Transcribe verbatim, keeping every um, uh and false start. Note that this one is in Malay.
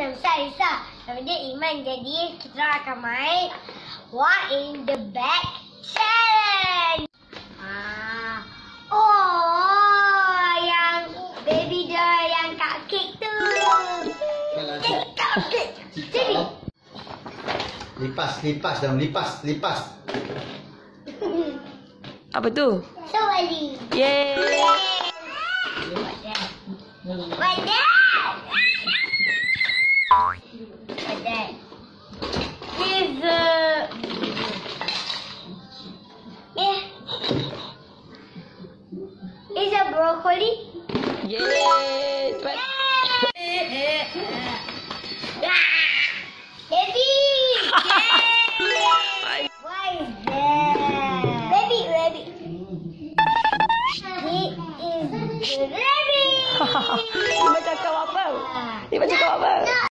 nama saya Arisa. Nama dia Iman. Jadi kita akan main What in the Bag Challenge. Ah. Oh, yang baby doll yang cupcake tu. Cupcake. Sini. Lipas, lipas dalam lipas, lipas. Apa tu? Sewali. Yeay. What that? What that? Is a yeah. Is a broccoli. Yeay. Cepat. Baby. Yeah. Why is that? Baby, baby. He is baby. Dia macam kau apa? Dia macam kau apa?